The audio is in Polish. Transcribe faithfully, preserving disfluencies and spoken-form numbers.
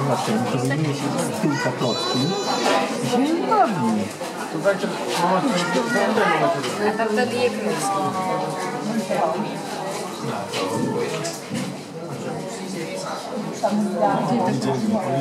tam na tym, to wyjmie się z tyłka klocki i się nie bawi. To dajcie, mama, A tam wtedy je klocki. Tam